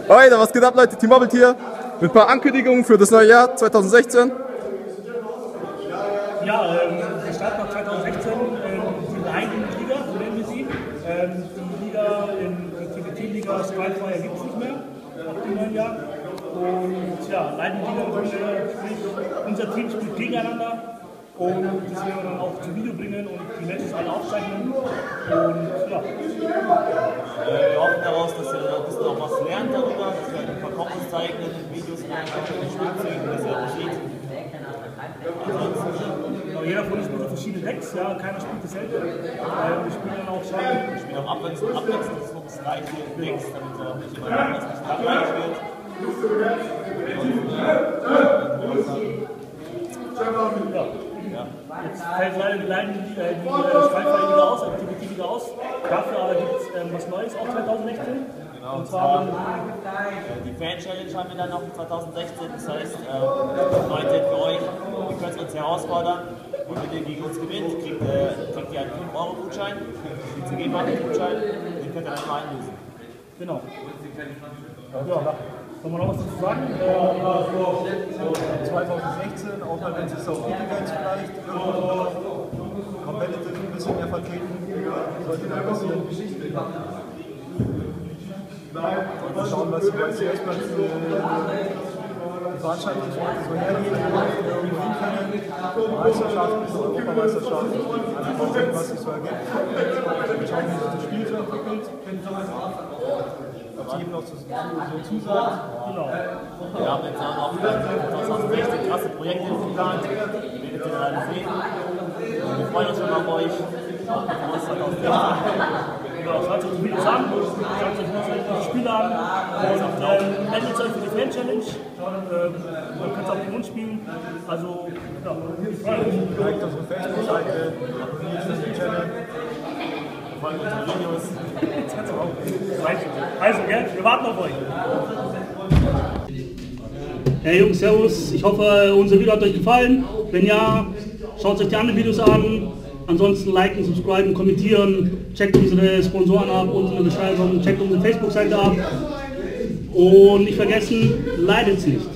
Alter, was geht ab, Leute? Team Bubble hier mit ein paar Ankündigungen für das neue Jahr 2016. Ja, wir starten ab 2016 die Leiden-Liga, so nennen wir sie. Die Liga, die Teamliga Strikefighter gibt es nicht mehr ab dem neuen Jahr. Und ja, Leiden-Liga, unser Team spielt gegeneinander. Und das werden wir dann auch zum Video bringen und die Matches alle aufzeichnen. Und ja. Wir hoffen daraus, dass ihr ein bisschen auch was lernt darüber, dass wir ein paar Kombos zeigen in den Videos, in den Spielzügen, dass ihr auch sieht. Jeder von uns spielt verschiedene Decks, ja, keiner spielt dasselbe. Wir spielen dann auch schon. Wir spielen auch abwechselnd das gleiche Decks, damit auch nicht immer anders nicht langweilig wird. Ja. Jetzt fällt leider die Strikefighter-Liga aus, also die Liga aus. Dafür aber gibt es was Neues auch 2016. Genau, und zwar die Fan-Challenge haben wir dann noch 2016. Das heißt, Leute, für euch, ihr könnt uns herausfordern. Und wenn ihr gegen uns gewinnt, kriegt ihr einen 5-Euro-Gutschein, einen CG-Market-Gutschein, den könnt ihr dann mal einlösen. Genau. Ja, sollen wir noch was dazu sagen? 2016, auch mal wenn es ist auf Events vielleicht, Competitive ein bisschen mehr vertreten, sollte da passieren. Mal schauen, was erstmal die Veranstaltung so hergeht, Meisterschaften, Europameisterschaften, einfach mal sehen, was sich so ergibt. Dann schauen, wie sich das Spiel so entwickelt. Ob sie eben noch so zusagt. Genau. Wir haben jetzt auch noch 2016 krasse Projekte geplant, die werdet ihr alle sehen. Und wir freuen uns schon auf euch. Auch mit uns 2016. Genau, schaut euch die Videos an, schaut euch die Spiele an und meldet euch für die Fan-Challenge. Man kann es auch mit uns spielen. Also, ja, ich freue mich. Liked unsere Facebook-Seite, abonniert unseren Channel. Folgt unsere Videos. Also, gell, wir warten auf euch. Hey Jungs, servus. Ich hoffe, unser Video hat euch gefallen. Wenn ja, schaut euch die anderen Videos an. Ansonsten liken, subscriben, kommentieren. Checkt unsere Sponsoren ab, unten in der Beschreibung. Checkt unsere Facebook-Seite ab. Und nicht vergessen, leidet nicht.